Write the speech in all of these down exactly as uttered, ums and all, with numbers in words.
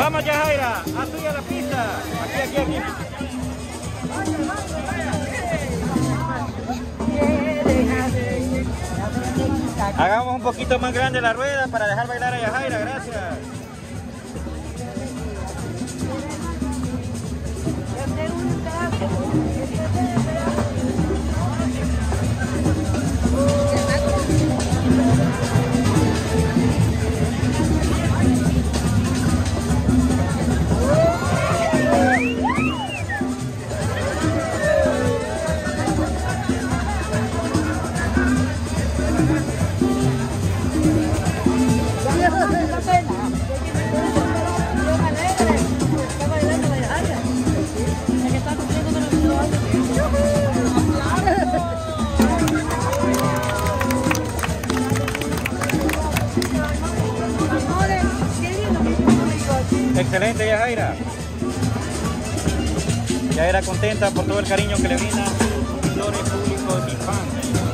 Vamos, Yajaira, a tuya la pista. Aquí, aquí, aquí. Hagamos un poquito más grande la rueda para dejar bailar a Yajaira, gracias. Excelente, Yajaira. Yajaira contenta por todo el cariño que le brinda los seguidores públicos y fans.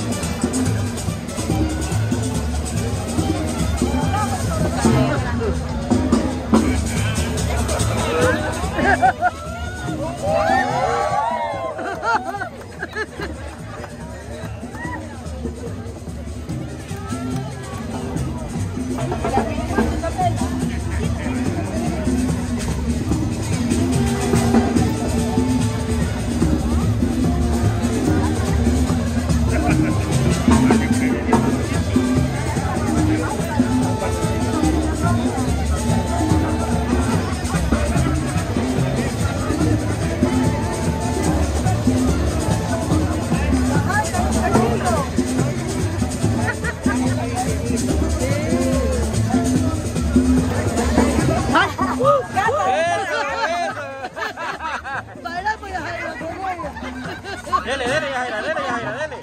Dele, dele, Yajaira, dele, Yajaira, dele.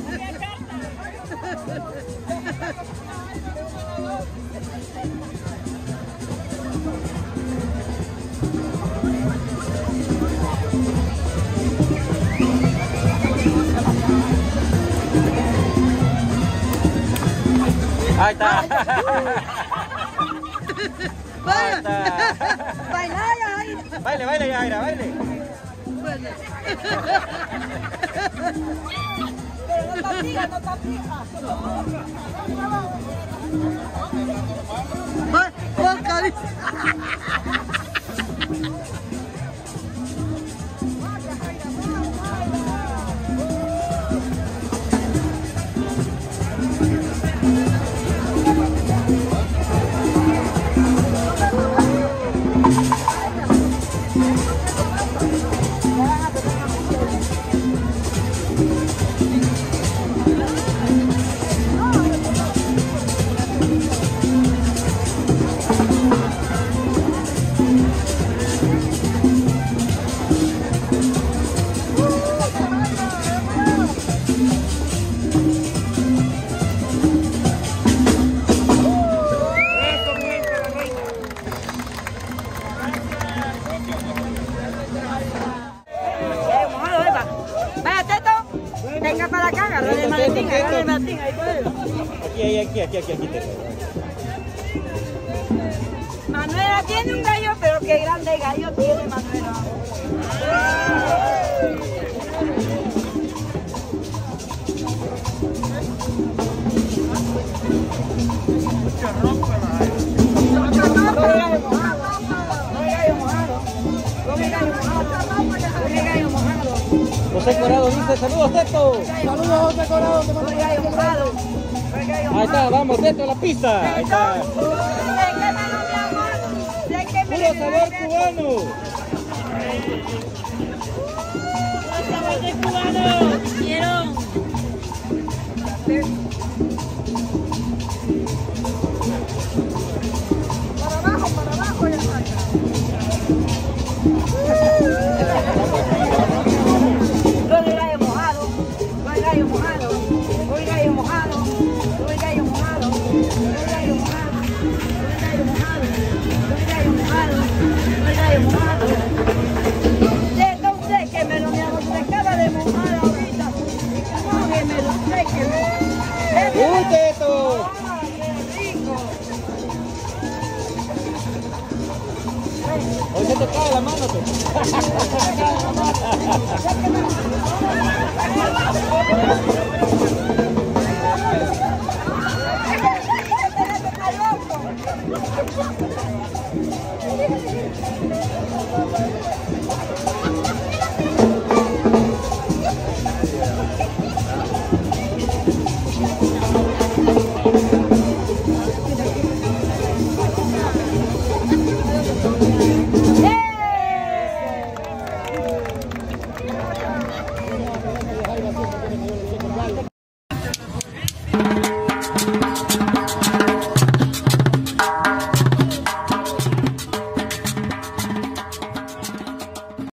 Ahí está. Ahí está. Baila, Yajaira. Baile, baile, Yajaira, baile. Pero no te fijas, no te fijas. Venga para acá, agarrale Martín, agarrale Martín, ahí puede. Aquí, aquí, aquí, aquí, aquí. Manuela tiene un gallo, pero qué grande gallo tiene Manuela. Mucho rojo en la aire. No hay gallo mojado, no hay gallo mojado, no hay gallo mojado, no hay gallo mojado. José Corado dice, saludos, Teto. Saludos, José Corado. No hay gallo mojado. Ahí está, vamos, Teto a la pista. Ahí está. Puro sabor cubano. Puro sabor de cubano. Quiero. Para abajo, para abajo ya está. No hay gallo mojado, no hay gallo mojado, no hay gallo mojado, no hay gallo mojado, no hay gallo mojado, no hay gallo mojado, no hay gallo mojado, no hay gallo mojado. Usted no sé que me lo me acaba de mojar ahora. Se te cae la mano, te. Se te cae la mano.